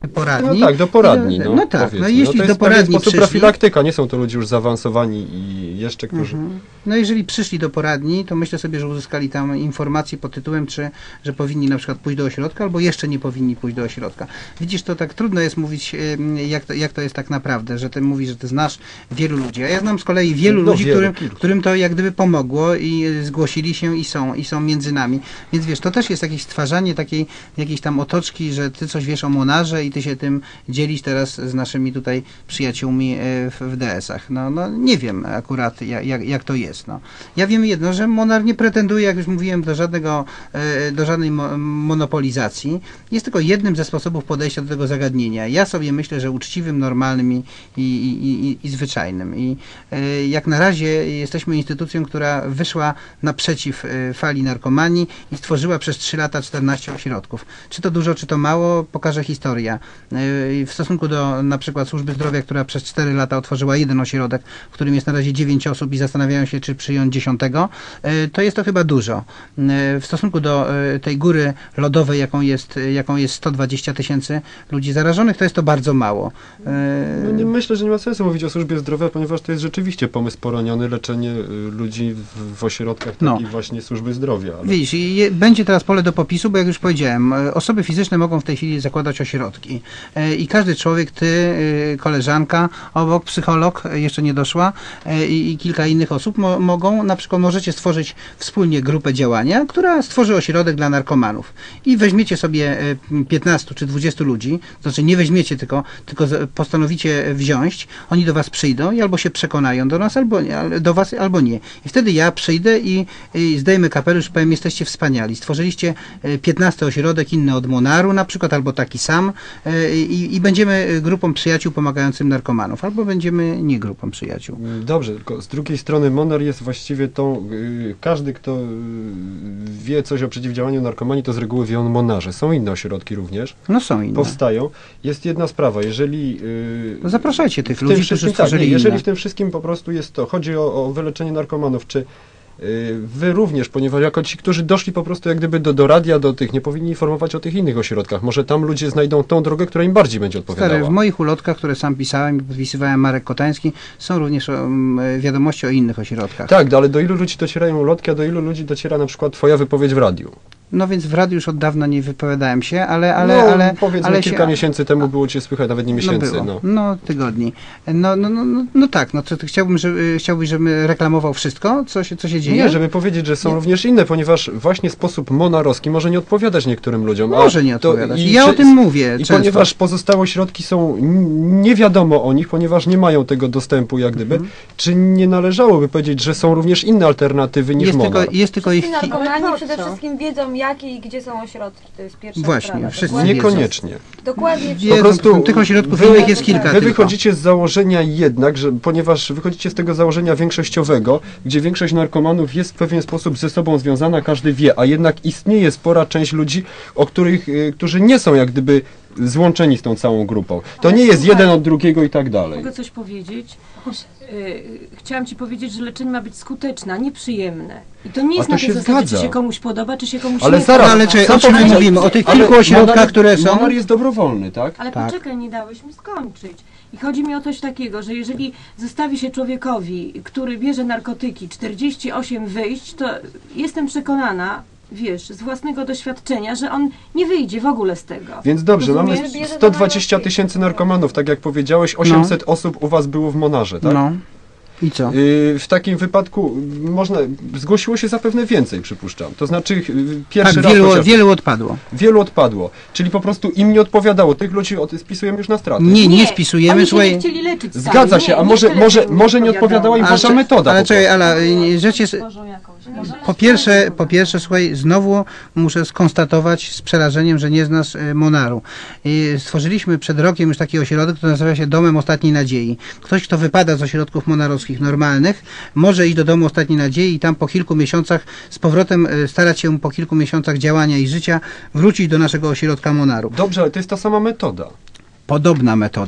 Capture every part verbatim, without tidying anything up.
poradni. No tak, do poradni. Do, no, no tak, powiedzmy. no jeśli no to do poradni jest w sposób przyszli, profilaktyka, nie są to ludzie już zaawansowani i jeszcze, którzy... Mhm. No jeżeli przyszli do poradni, to myślę sobie, że uzyskali tam informacje pod tytułem, czy że powinni na przykład pójść do ośrodka, albo jeszcze nie powinni pójść do ośrodka. Widzisz, to tak trudno jest mówić, jak to, jak to jest tak naprawdę, że ty mówisz, że ty znasz wielu ludzi, a ja znam z kolei wielu no, ludzi, wielu, którym, kilku. którym to jak gdyby pomogło i zgłosili się i są, i są między nami. Więc wiesz, to też jest jakieś stwarzanie takiej jakiejś tam otoczki, że ty coś wiesz o Monarze i ty się tym dzielisz teraz z naszymi tutaj przyjaciółmi w, w D S-ach. No, no nie wiem akurat jak, jak, jak to jest. No. Ja wiem jedno, że Monar nie pretenduje, jak już mówiłem, do żadnego, do żadnej mo monopolizacji. Jest tylko jednym ze sposobów podejścia do tego zagadnienia. Ja sobie myślę, że uczciwym, normalnym i, i, i, i, i zwyczajnym. I y, jak na razie jesteśmy instytucją, która wyszła naprzeciw y, fali narkomanii i stworzyła przez trzy lata czternaście ośrodków. Czy to dużo, czy to mało, pokaże historia. Y, w stosunku do na przykład służby zdrowia, która przez cztery lata otworzyła jeden ośrodek, w którym jest na razie dziewięć osób i zastanawiają się, czy przyjąć dziesiątego, y, to jest to chyba dużo. Y, w stosunku do y, tej góry lodowej, jaką jest, jaką jest sto dwadzieścia tysięcy ludzi zarażonych, to jest to bardzo mało. Y, No nie, myślę, że nie ma sensu mówić o służbie zdrowia, ponieważ to jest rzeczywiście pomysł poroniony, leczenie y, ludzi w, w ośrodkach No. takiej właśnie służby zdrowia. Ale... Widzisz, i je, będzie teraz pole do popisu, bo jak już powiedziałem, e, osoby fizyczne mogą w tej chwili zakładać ośrodki. E, I każdy człowiek, ty, e, koleżanka, obok, psycholog, e, jeszcze nie doszła, e, i, i kilka innych osób mo, mogą, na przykład możecie stworzyć wspólnie grupę działania, która stworzy ośrodek dla narkomanów. I weźmiecie sobie e, piętnastu czy dwudziestu ludzi, to znaczy nie weźmiecie, tylko, tylko z- postanowicie wziąć, oni do was przyjdą i albo się przekonają do nas, albo nie, ale- do was, albo nie. I wtedy ja przyjdę i, i zdejmę kapelusz, powiem, jesteście wspaniali. Stworzyliście e, piętnasty ośrodek, inny od Monaru na przykład, albo taki sam e, i, i będziemy grupą przyjaciół pomagającym narkomanów, albo będziemy nie grupą przyjaciół. Dobrze, tylko z drugiej strony Monar jest właściwie tą, y, każdy kto y, wie coś o przeciwdziałaniu narkomanii, to z reguły wie o Monarze. Są inne ośrodki również, No są inne. powstają. Jest jedna sprawa, jeżeli... y, No zapraszajcie tych w tym ludzi, którzy wszystkim, tak, nie, stworzyli jeżeli inne. w tym wszystkim po prostu jest to, chodzi o, o wyleczenie narkomanów, czy y, wy również, ponieważ jako ci, którzy doszli po prostu jak gdyby do, do radia, do tych, nie powinni informować o tych innych ośrodkach. Może tam ludzie znajdą tą drogę, która im bardziej będzie odpowiadała. Stary, w moich ulotkach, które sam pisałem i podpisywałem, Marek Kotański, są również um, wiadomości o innych ośrodkach. Tak, ale do ilu ludzi docierają ulotki, a do ilu ludzi dociera na przykład twoja wypowiedź w radiu? No więc w radiu już od dawna nie wypowiadałem się, ale... ale, no, ale powiedzmy ale kilka się, miesięcy temu było cię słychać, nawet nie miesięcy. No, było. No. no tygodni. No, no, no, no, no tak, no to, to chciałbym, żeby, chciałbyś, żebym reklamował wszystko, co się, co się dzieje? Nie, żeby powiedzieć, że są Nie. również inne, ponieważ właśnie sposób monarowski może nie odpowiadać niektórym ludziom. a Może nie to- odpowiadać. i Ja czy- o tym mówię I często. ponieważ pozostałe środki są, n- nie wiadomo o nich, ponieważ nie mają tego dostępu jak gdyby, Mhm. czy nie należałoby powiedzieć, że są również inne alternatywy niż jest Monar? tylko, jest tylko ich... Wszyscy narkomani Ale po przede co? wszystkim wiedzą, jakie i gdzie są ośrodki. To jest pierwsza Właśnie, sprawa. wszyscy Dokładnie wiedzą. Niekoniecznie. Dokładnie. Wiedzą, Po prostu tych ośrodków wy- innych jest kilka Wy tylko. wychodzicie z założenia jednak, że ponieważ wychodzicie z tego założenia większościowego, gdzie większość narkomanów jest w pewien sposób ze sobą związana, każdy wie, a jednak istnieje spora część ludzi, o których, y, którzy nie są jak gdyby złączeni z tą całą grupą. To Ale nie jest słuchaj, jeden od drugiego i tak dalej. Mogę coś powiedzieć? Y, Chciałam Ci powiedzieć, że leczenie ma być skuteczne, a nie przyjemne. I to nie A jest to na tej się zasadzie, zgadza. czy się komuś podoba, czy się komuś Ale nie zaraz, podoba. Ale czy, co o czym my powiedzieć? mówimy? O tych Ale kilku ośrodkach, Monar- które są... Monar jest dobrowolny, tak? Ale Tak. poczekaj, nie dałeś mi skończyć. I chodzi mi o coś takiego, że jeżeli zostawi się człowiekowi, który bierze narkotyki, czterdzieści osiem wyjść, to jestem przekonana, wiesz, z własnego doświadczenia, że on nie wyjdzie w ogóle z tego. Więc dobrze, mamy Rozumiesz? Bierze sto dwadzieścia tysięcy narkomanów, tak jak powiedziałeś, osiemset osób u was było w Monarze, tak? No. I co? Yy, w takim wypadku można, zgłosiło się zapewne więcej, przypuszczam. To znaczy yy, pierwszy Tak, raz wielu, chociaż, wielu odpadło. wielu odpadło, czyli po prostu im nie odpowiadało. Tych ludzi od, spisujemy już na straty. Nie, nie spisujemy, oni się słuchaj... nie chcieli leczyć sami. Zgadza się, nie, a nie może, tyle, może, że może nie odpowiadała im Ale wasza cze- metoda. Ale po czekaj, prostu. Ala, y, rzecz jest... Tworzą jakąś, nie? Po pierwsze, po pierwsze, słuchaj, znowu muszę skonstatować z przerażeniem, że nie znasz y, Monaru. Y, stworzyliśmy przed rokiem już taki ośrodek, który nazywa się Domem Ostatniej Nadziei. Ktoś, kto wypada z ośrodków monarowskich normalnych, może iść do Domu Ostatniej Nadziei i tam po kilku miesiącach z powrotem y, starać się po kilku miesiącach działania i życia wrócić do naszego ośrodka Monaru. Dobrze, ale to jest ta sama metoda. Podobna metoda.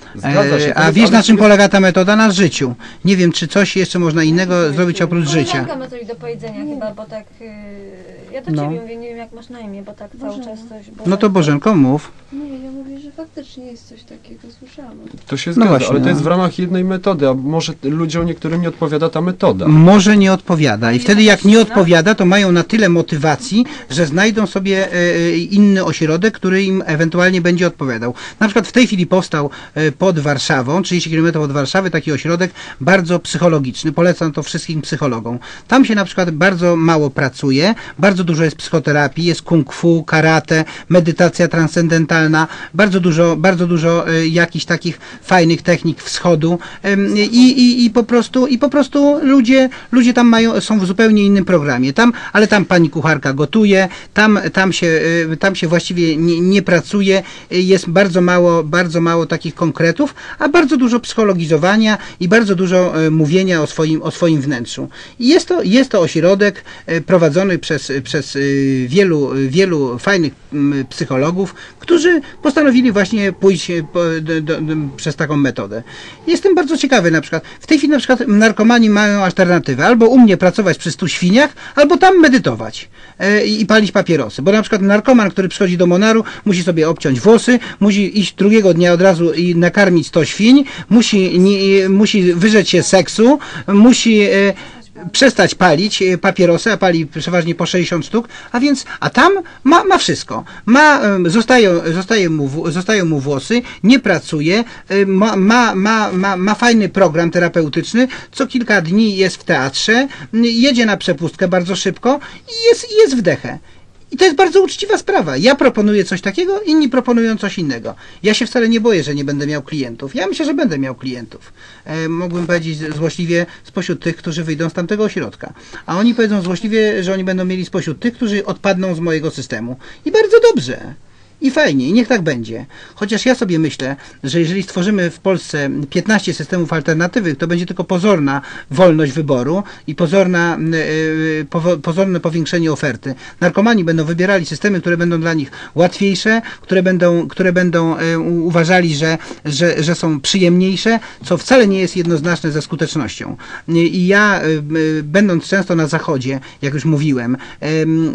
Zgadza się. E, a wiesz, na czym polega ta metoda? Na życiu. Nie wiem, czy coś jeszcze można innego zrobić oprócz życia. Koleżanka ma coś do powiedzenia chyba, bo tak... Yy, ja do No. ciebie mówię, nie wiem jak masz na imię, bo tak cały czas coś... No to Bożenko, mów. Nie, ja mówię, że faktycznie jest coś takiego, słyszałam. To się No zgadza, właśnie, ale to no. jest w ramach jednej metody, a może t- ludziom niektórym nie odpowiada ta metoda. Może nie odpowiada i wtedy jak nie odpowiada, to mają na tyle motywacji, że znajdą sobie e, inny ośrodek, który im ewentualnie będzie odpowiadał. Na przykład w tej chwili powstał e, pod Warszawą, trzydzieści kilometrów od Warszawy, taki ośrodek bardzo psychologiczny. Polecam to wszystkim psychologom. Tam się na przykład bardzo mało pracuje, bardzo dużo jest psychoterapii, jest kung fu, karate, medytacja transcendentalna, bardzo dużo, bardzo dużo e, jakichś takich fajnych technik wschodu em, i, i, i po prostu i po prostu ludzie, ludzie tam mają, są w zupełnie innym programie. Tam, ale tam pani kucharka gotuje, tam, tam, się, y, tam się właściwie nie, nie pracuje, y, jest bardzo mało, bardzo mało takich konkretów, a bardzo dużo psychologizowania i bardzo dużo y, mówienia o swoim, o swoim wnętrzu. I jest to, jest to ośrodek y, prowadzony przez, przez y, wielu, y, wielu fajnych y, psychologów, którzy postanowili właśnie pójść y, po, do, do, do, przez taką metodę. Jestem bardzo ciekawy na przykład. W tej chwili na przykład narkomani mają alternatywę. Albo u mnie pracować przy stu świniach, albo tam medytować e, i palić papierosy. Bo na przykład narkoman, który przychodzi do Monaru, musi sobie obciąć włosy, musi iść drugiego dnia od razu i nakarmić sto świń, musi, nie, musi wyrzec się seksu, musi e, przestać palić papierosy, a pali przeważnie po sześćdziesiąt sztuk, a więc, a tam ma, ma wszystko. Ma, zostają, zostaje mu, zostają mu włosy, nie pracuje, ma, ma, ma, ma, ma fajny program terapeutyczny, co kilka dni jest w teatrze, jedzie na przepustkę bardzo szybko i jest, jest w dechę. I to jest bardzo uczciwa sprawa. Ja proponuję coś takiego, inni proponują coś innego. Ja się wcale nie boję, że nie będę miał klientów. Ja myślę, że będę miał klientów. E, mógłbym powiedzieć złośliwie spośród tych, którzy wyjdą z tamtego ośrodka. A oni powiedzą złośliwie, że oni będą mieli spośród tych, którzy odpadną z mojego systemu. I bardzo dobrze. I fajnie, i niech tak będzie. Chociaż ja sobie myślę, że jeżeli stworzymy w Polsce piętnaście systemów alternatywnych, to będzie tylko pozorna wolność wyboru i pozorna, yy, po, pozorne powiększenie oferty. Narkomani będą wybierali systemy, które będą dla nich łatwiejsze, które będą, które będą yy, uważali, że, że, że są przyjemniejsze, co wcale nie jest jednoznaczne ze skutecznością. Yy, I ja, yy, będąc często na zachodzie, jak już mówiłem, yy,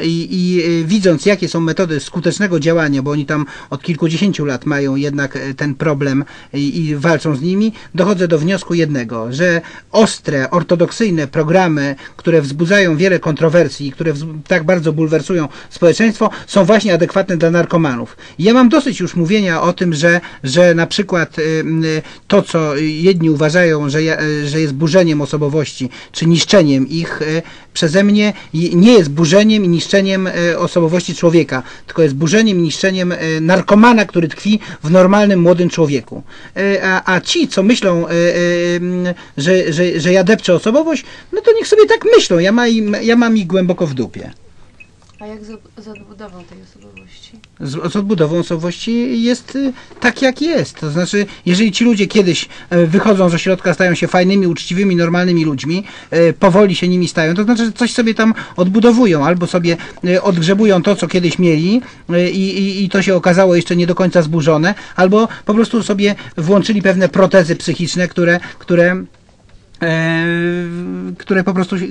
i yy, widząc, jakie są metody skutecznego działania, bo oni tam od kilkudziesięciu lat mają jednak ten problem i, i walczą z nimi, dochodzę do wniosku jednego, że ostre, ortodoksyjne programy, które wzbudzają wiele kontrowersji, które tak bardzo bulwersują społeczeństwo, są właśnie adekwatne dla narkomanów. I ja mam dosyć już mówienia o tym, że, że na przykład y, to, co jedni uważają, że, ja, że jest burzeniem osobowości, czy niszczeniem ich, y, przeze mnie nie jest burzeniem i niszczeniem y, osobowości człowieka, tylko jest burzeniem i niszczeniem narkomana, który tkwi w normalnym, młodym człowieku. A, a ci, co myślą, że, że, że ja depczę osobowość, no to niech sobie tak myślą. Ja, ma im, ja mam ich głęboko w dupie. A jak z, z odbudową tej osobowości? Z, z odbudową osobowości jest y, tak, jak jest. To znaczy, jeżeli ci ludzie kiedyś y, wychodzą z ośrodka, stają się fajnymi, uczciwymi, normalnymi ludźmi, y, powoli się nimi stają, to znaczy, że coś sobie tam odbudowują, albo sobie y, odgrzebują to, co kiedyś mieli y, i, i to się okazało jeszcze nie do końca zburzone, albo po prostu sobie włączyli pewne protezy psychiczne, które, które E, które po prostu e,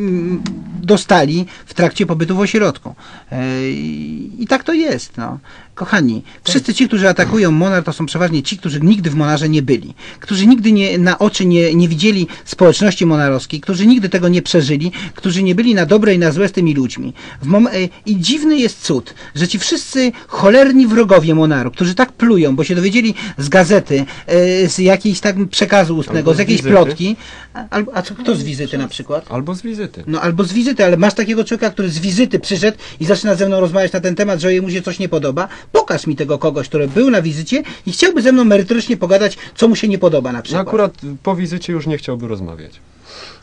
dostali w trakcie pobytu w ośrodku. E, i, I tak to jest. No. Kochani, wszyscy ci, którzy atakują Monar, to są przeważnie ci, którzy nigdy w Monarze nie byli, którzy nigdy nie, na oczy nie, nie widzieli społeczności monarowskiej, którzy nigdy tego nie przeżyli, którzy nie byli na dobre i na złe z tymi ludźmi. W mom- I dziwny jest cud, że ci wszyscy cholerni wrogowie Monaru, którzy tak plują, bo się dowiedzieli z gazety, e, z jakiejś tak przekazu ustnego, Albo z z jakiejś wizyty. plotki, albo, a co, kto z wizyty na przykład? Albo z wizyty. No albo z wizyty, ale masz takiego człowieka, który z wizyty przyszedł i zaczyna ze mną rozmawiać na ten temat, że jemu się coś nie podoba. Pokaż mi tego kogoś, który był na wizycie i chciałby ze mną merytorycznie pogadać, co mu się nie podoba na No przykład. akurat po wizycie już nie chciałby rozmawiać.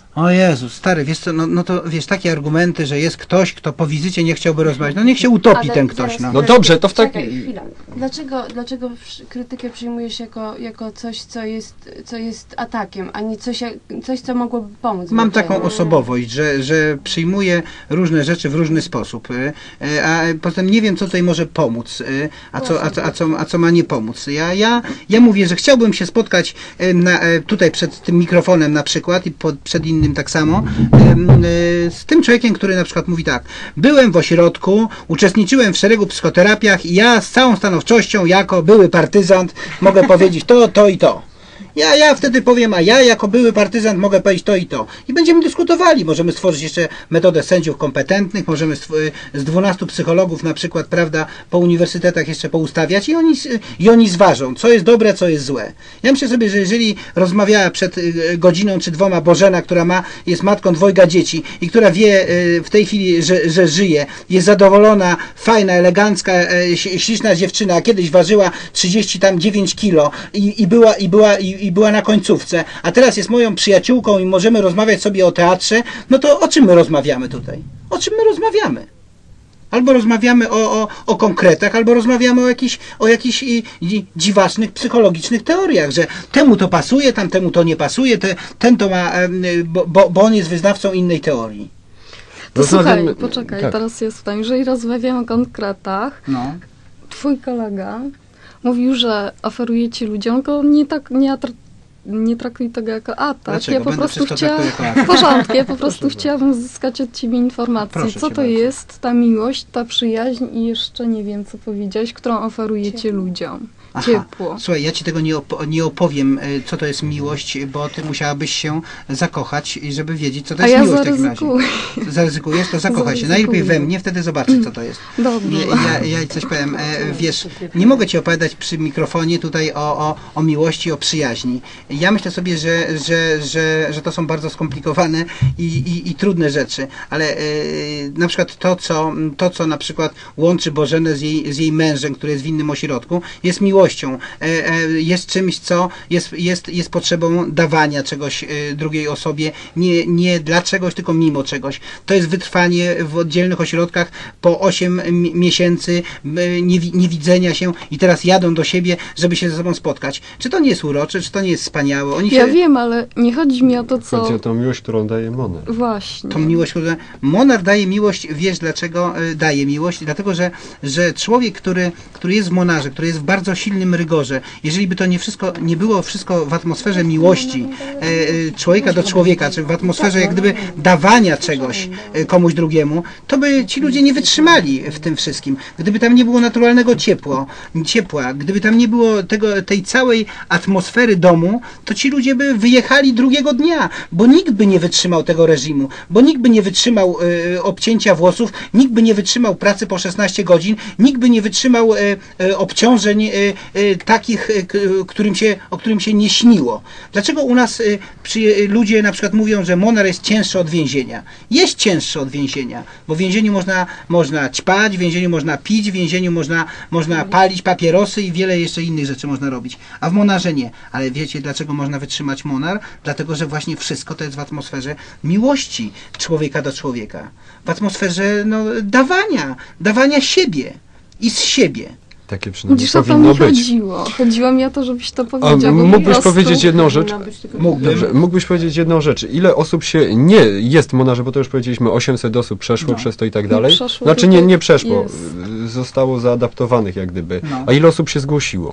O Jezu, stary, wiesz co, no, no to wiesz, takie argumenty, że jest ktoś, kto po wizycie nie chciałby rozmawiać, no niech się utopi Ale ten ktoś, zaraz, no. No dobrze, to w Czekaj, takim... chwila. Dlaczego, dlaczego przy- krytykę przyjmujesz jako, jako coś, co jest, co jest atakiem, a nie coś, jak- coś co mogłoby pomóc? Mam w leczeniu? taką osobowość, że, że przyjmuję różne rzeczy w różny sposób, y, y, a potem nie wiem, co tutaj może pomóc, y, a co, a co, a co, a co ma nie pomóc. Ja, ja, ja mówię, że chciałbym się spotkać y, na, y, tutaj przed tym mikrofonem na przykład i pod, przed innym tak samo, y, y, z tym człowiekiem, który na przykład mówi tak, byłem w ośrodku, uczestniczyłem w szeregu psychoterapiach i ja z całą stanowczością jako były partyzant mogę powiedzieć to, to i to. Ja, ja wtedy powiem, a ja jako były partyzant mogę powiedzieć to i to. I będziemy dyskutowali. Możemy stworzyć jeszcze metodę sędziów kompetentnych, możemy stw- z dwunastu psychologów na przykład, prawda, po uniwersytetach jeszcze poustawiać i oni, s- i oni zważą, co jest dobre, co jest złe. Ja myślę sobie, że jeżeli rozmawiała przed y, godziną czy dwoma Bożena, która ma, jest matką dwojga dzieci i która wie y, w tej chwili, że, że żyje, jest zadowolona, fajna, elegancka, y, ś- śliczna dziewczyna, a kiedyś ważyła trzydzieści dziewięć kilo i, i była, i była, i, i była na końcówce, a teraz jest moją przyjaciółką i możemy rozmawiać sobie o teatrze, no to o czym my rozmawiamy tutaj? O czym my rozmawiamy? Albo rozmawiamy o, o, o konkretach, albo rozmawiamy o jakichś, o jakichś i, i dziwacznych, psychologicznych teoriach, że temu to pasuje, tamtemu to nie pasuje, te, ten to ma, em, bo, bo, bo on jest wyznawcą innej teorii. To Rozmawiamy- słuchaj, poczekaj, tak. teraz jest pytanie. Jeżeli rozmawiamy o konkretach, No. twój kolega mówił, że oferujecie ludziom, go nie tak, nie, atr- nie traktuj tego jako atak. Dlaczego? Ja po Będę prostu wszystko chciałam, traktuję jako w porządku, ja po prostu chciałabym uzyskać od ciebie informację, Proszę co cię to bardzo. jest ta miłość, ta przyjaźń i jeszcze nie wiem, co powiedziałeś, którą oferujecie ludziom. Aha. Ciepło. Słuchaj, ja ci tego nie, op- nie opowiem, y, co to jest miłość, bo ty musiałabyś się zakochać, i żeby wiedzieć, co to A jest ja miłość w takim razie. zaryzykuję. Zaryzykujesz? To zakochaj się. Zaryzykuję. Najlepiej we mnie, wtedy zobaczy, co to jest. Dobrze. Ja, ja coś powiem, e, wiesz, nie mogę ci opowiadać przy mikrofonie tutaj o, o, o miłości, o przyjaźni. Ja myślę sobie, że, że, że, że to są bardzo skomplikowane i, i, i trudne rzeczy, ale e, na przykład to co, to, co na przykład łączy Bożenę z jej, z jej mężem, który jest w innym ośrodku, jest miłością. E, e, jest czymś, co jest, jest, jest potrzebą dawania czegoś e, drugiej osobie, nie, nie dla czegoś, tylko mimo czegoś. To jest wytrwanie w oddzielnych ośrodkach po osiem m- miesięcy e, niewi- niewidzenia się i teraz jadą do siebie, żeby się ze sobą spotkać. Czy to nie jest urocze, czy to nie jest wspaniałe? Oni Ja się, wiem, ale nie chodzi mi o to, co... Chodzi o tą miłość, którą daje Moner. Właśnie. tą miłość, która... Monar daje miłość, wiesz dlaczego e, daje miłość? Dlatego, że, że człowiek, który, który jest w Monarze, który jest w bardzo silnym rygorze, jeżeli by to nie wszystko, nie było wszystko w atmosferze miłości e, e, człowieka do człowieka, czy w atmosferze jak gdyby dawania czegoś e, komuś drugiemu, to by ci ludzie nie wytrzymali w tym wszystkim. Gdyby tam nie było naturalnego ciepło, ciepła, gdyby tam nie było tego, tej całej atmosfery domu, to ci ludzie by wyjechali drugiego dnia, bo nikt by nie wytrzymał tego reżimu, bo nikt by nie wytrzymał e, obcięcia włosów, nikt by nie wytrzymał pracy po szesnaście godzin, nikt by nie wytrzymał e, e, obciążeń e, e, takich, e, k- którym się, o którym się nie śniło. Dlaczego u nas e, przy, e, ludzie na przykład mówią, że Monar jest cięższy od więzienia? Jest cięższy od więzienia, bo w więzieniu można, można ćpać, w więzieniu można pić, w więzieniu można, można palić papierosy i wiele jeszcze innych rzeczy można robić. A w Monarze nie. Ale wiecie, dlaczego można wytrzymać Monar? Dlatego, że właśnie wszystko to jest w atmosferze miłości człowieka do człowieka. W atmosferze no, dawania, dawania siebie i z siebie. Takie przynajmniej Widzisz, o to powinno mi być. chodziło. Chodziło mi o to, żebyś to A powiedział. bo po mógłbyś prostu- powiedzieć jedną rzecz? Mógłbym. Dobrze, mógłbyś powiedzieć jedną rzecz. Ile osób się nie jest w Monarze, bo to już powiedzieliśmy, osiemset osób przeszło No. przez to i tak dalej. przeszło, Znaczy nie, tylko nie przeszło, jest. zostało zaadaptowanych jak gdyby. No. A ile osób się zgłosiło?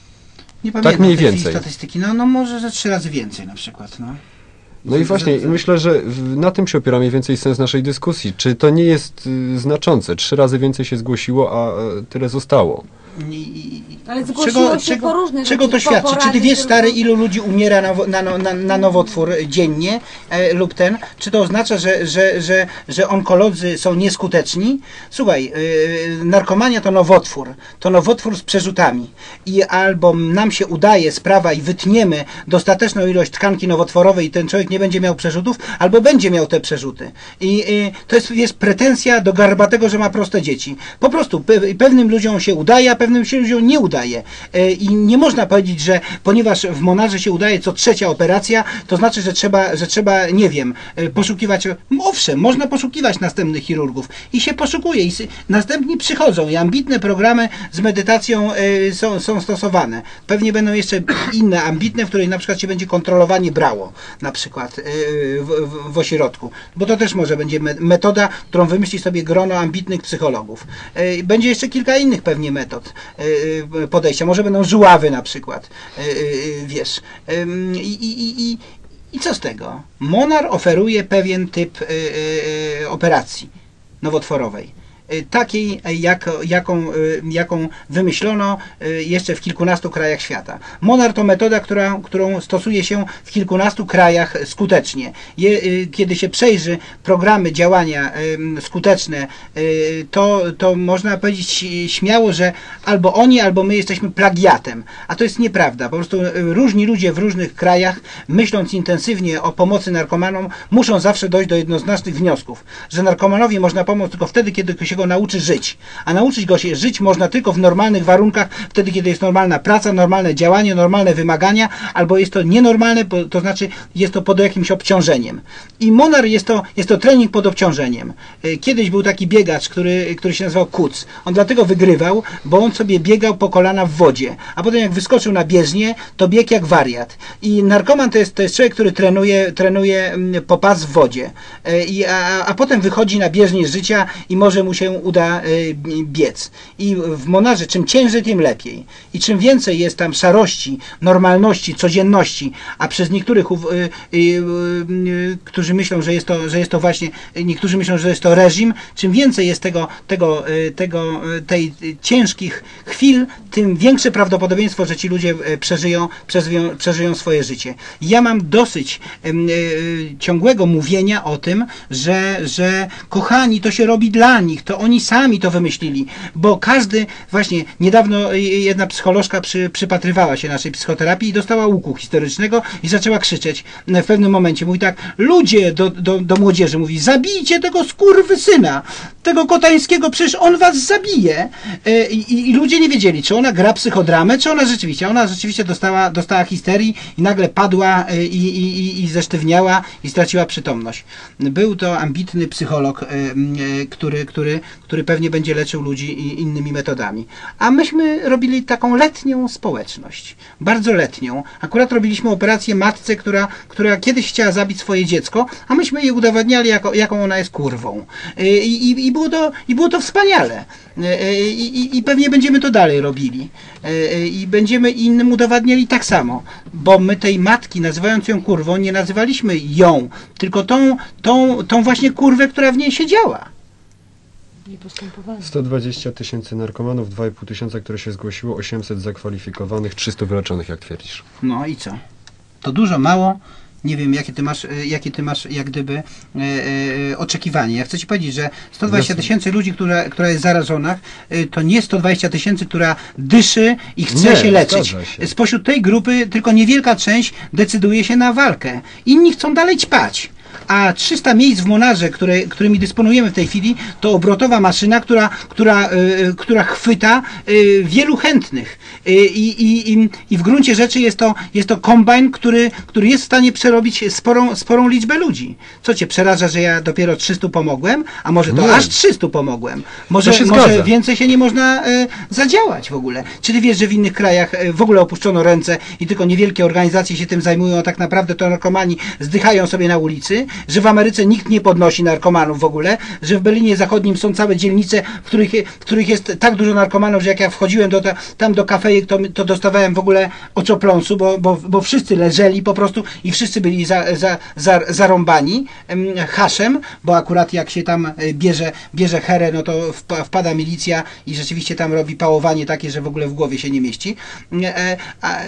Nie pamiętam mniej w tej chwili więcej. statystyki. No, no może że trzy razy więcej na przykład. No. No i właśnie, Że- że- myślę, że w- na tym się opiera mniej więcej sens naszej dyskusji. Czy to nie jest y, znaczące? Trzy razy więcej się zgłosiło, a e, tyle zostało. I- i- i- Ale zgłosiło się po różnych czego to rzeczy, po świadczy? Czy ty porady, wiesz, tylko- stary, ilu ludzi umiera na, wo- na, no- na, na nowotwór dziennie e, lub ten? Czy to oznacza, że, że, że, że onkolodzy są nieskuteczni? Słuchaj, e, narkomania to nowotwór. To nowotwór z przerzutami. I albo nam się udaje sprawa i wytniemy dostateczną ilość tkanki nowotworowej i ten człowiek nie będzie miał przerzutów, albo będzie miał te przerzuty. I e, to jest, jest pretensja do garbatego, że ma proste dzieci. Po prostu pe, pewnym ludziom się udaje, a pewnym się ludziom nie udaje. udaje. I nie można powiedzieć, że ponieważ w Monarze się udaje co trzecia operacja, to znaczy, że trzeba, że trzeba, nie wiem, poszukiwać, owszem, można poszukiwać następnych chirurgów i się poszukuje i następni przychodzą i ambitne programy z medytacją są, są stosowane. Pewnie będą jeszcze inne ambitne, w której na przykład się będzie kontrolowanie brało, na przykład w, w, w ośrodku, bo to też może będzie metoda, którą wymyśli sobie grono ambitnych psychologów. Będzie jeszcze kilka innych pewnie metod podejścia, może będą żuławy na przykład, wiesz. I, i, i, i co z tego? Monar oferuje pewien typ operacji nowotworowej. Takiej, jak, jaką, jaką wymyślono jeszcze w kilkunastu krajach świata. Monar to metoda, która, którą stosuje się w kilkunastu krajach skutecznie. Je, kiedy się przejrzy programy działania skuteczne, to, to można powiedzieć śmiało, że albo oni, albo my jesteśmy plagiatem. A to jest nieprawda. Po prostu różni ludzie w różnych krajach, myśląc intensywnie o pomocy narkomanom, muszą zawsze dojść do jednoznacznych wniosków, że narkomanowi można pomóc tylko wtedy, kiedy się go nauczy żyć. A nauczyć go się żyć można tylko w normalnych warunkach, wtedy, kiedy jest normalna praca, normalne działanie, normalne wymagania, albo jest to nienormalne, to znaczy jest to pod jakimś obciążeniem. I Monar jest to, jest to trening pod obciążeniem. Kiedyś był taki biegacz, który, który się nazywał Kuc. On dlatego wygrywał, bo on sobie biegał po kolana w wodzie. A potem jak wyskoczył na bieżnię, to biegł jak wariat. I narkoman to jest, to jest człowiek, który trenuje, trenuje po pas w wodzie. I, a, a potem wychodzi na bieżnię życia i może mu się uda y, biec. I w Monarze czym ciężej, tym lepiej. I czym więcej jest tam szarości, normalności, codzienności, a przez niektórych, y, y, y, którzy myślą, że jest to, że jest to właśnie, niektórzy myślą, że jest to reżim, czym więcej jest tego, tego, y, tego y, tej y, ciężkich chwil, tym większe prawdopodobieństwo, że ci ludzie y, przeżyją, przeżyją, przeżyją swoje życie. Ja mam dosyć y, y, ciągłego mówienia o tym, że, że kochani, to się robi dla nich, to oni sami to wymyślili, bo każdy, właśnie niedawno jedna psycholożka przy, przypatrywała się naszej psychoterapii i dostała łuku historycznego i zaczęła krzyczeć w pewnym momencie. Mówi tak, ludzie do, do, do młodzieży, mówi, zabijcie tego skurwysyna, tego Kotańskiego, przecież on was zabije. I, i, i ludzie nie wiedzieli, czy ona gra psychodramę, czy ona rzeczywiście, ona rzeczywiście dostała, dostała histerii i nagle padła i, i, i, i zesztywniała i straciła przytomność. Był to ambitny psycholog, który, który który pewnie będzie leczył ludzi innymi metodami. A myśmy robili taką letnią społeczność. Bardzo letnią. Akurat robiliśmy operację matce, która, która kiedyś chciała zabić swoje dziecko, a myśmy jej udowadniali, jako, jaką ona jest kurwą. I, i, i, było, to, i było to wspaniale. I, i, I pewnie będziemy to dalej robili. I będziemy innym udowadniali tak samo. Bo my tej matki, nazywając ją kurwą, nie nazywaliśmy ją, tylko tą, tą, tą właśnie kurwę, która w niej siedziała. sto dwadzieścia tysięcy narkomanów, dwa i pół tysiąca, które się zgłosiło, osiemset zakwalifikowanych, trzysta wyleczonych, jak twierdzisz. No i co? To dużo, mało? Nie wiem, jakie ty masz, jakie ty masz jak gdyby e, e, oczekiwanie. Ja chcę ci powiedzieć, że sto dwadzieścia tysięcy ludzi, która, która jest zarażonych, e, to nie sto dwadzieścia tysięcy, która dyszy i chce nie, się leczyć. Się. Spośród tej grupy tylko niewielka część decyduje się na walkę. Inni chcą dalej ćpać. A trzysta miejsc w Monarze, które, którymi dysponujemy w tej chwili, to obrotowa maszyna, która, która, y, która chwyta y, wielu chętnych. Y, i, i, I w gruncie rzeczy jest to, jest to kombajn, który, który jest w stanie przerobić sporą, sporą liczbę ludzi. Co cię przeraża, że ja dopiero trzystu pomogłem? A może to nie. Aż trzystu pomogłem? Może, się może więcej się nie można y, zadziałać w ogóle? Czy ty wiesz, że w innych krajach y, w ogóle opuszczono ręce i tylko niewielkie organizacje się tym zajmują, a tak naprawdę to narkomani zdychają sobie na ulicy? Że w Ameryce nikt nie podnosi narkomanów w ogóle, że w Berlinie Zachodnim są całe dzielnice, w których, w których jest tak dużo narkomanów, że jak ja wchodziłem do ta, tam do kafejek, to, to dostawałem w ogóle oczopląsu, bo, bo, bo wszyscy leżeli po prostu i wszyscy byli za, za, za, zarąbani em, haszem, bo akurat jak się tam bierze, bierze herę, no to wpada milicja i rzeczywiście tam robi pałowanie takie, że w ogóle w głowie się nie mieści. E, a,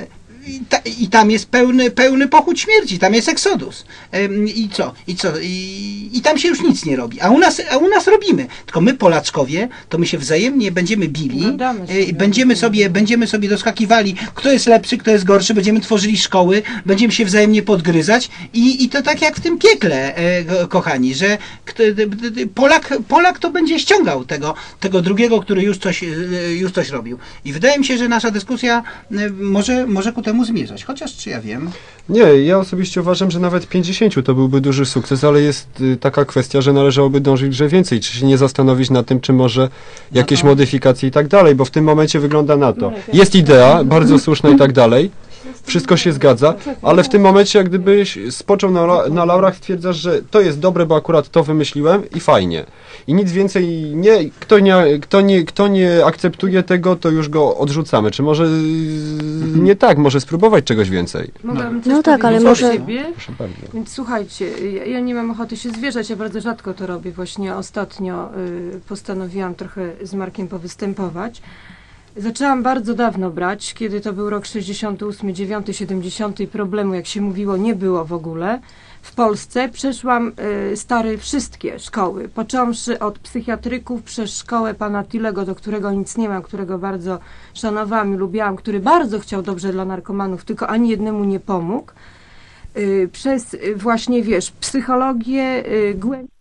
I, ta, I tam jest pełny, pełny pochód śmierci, tam jest eksodus. Ym, I co? I co? I, I tam się już nic nie robi. A u nas, a u nas robimy. Tylko my, Polaczkowie, to my się wzajemnie będziemy bili, y, będziemy sobie, będziemy sobie doskakiwali, kto jest lepszy, kto jest gorszy, będziemy tworzyli szkoły, będziemy się wzajemnie podgryzać i, i to tak jak w tym piekle, e, kochani, że kto, Polak, Polak to będzie ściągał tego, tego drugiego, który już coś, już coś robił. I wydaje mi się, że nasza dyskusja może, może ku temu zmierzać. Chociaż, czy ja wiem? Nie, ja osobiście uważam, że nawet pięćdziesiąt to byłby duży sukces, ale jest y, taka kwestia, że należałoby dążyć, że więcej. Czy się nie zastanowić nad tym, czy może jakieś No to... modyfikacje i tak dalej, bo w tym momencie wygląda na to. Jest idea, bardzo słuszna i tak dalej, wszystko się zgadza, ale w tym momencie jak gdybyś spoczął na, la na laurach, stwierdzasz, że to jest dobre, bo akurat to wymyśliłem i fajnie. I nic więcej nie, kto nie, kto nie, kto nie akceptuje tego, to już go odrzucamy. Czy może mhm. nie tak, może spróbować czegoś więcej. Mogłabym coś no tak, ale może... siebie? Więc słuchajcie, ja, ja nie mam ochoty się zwierzać, ja bardzo rzadko to robię. Właśnie ostatnio y, postanowiłam trochę z Markiem powystępować. Zaczęłam bardzo dawno brać, kiedy to był rok sześćdziesiąty ósmy, dziewiąty, siedemdziesiąty i problemu, jak się mówiło, nie było w ogóle. W Polsce przeszłam y, stare wszystkie szkoły, począwszy od psychiatryków przez szkołę pana Tilego, do którego nic nie mam, którego bardzo szanowałam i lubiłam, który bardzo chciał dobrze dla narkomanów, tylko ani jednemu nie pomógł. Y, przez y, właśnie, wiesz, psychologię, y, głębię.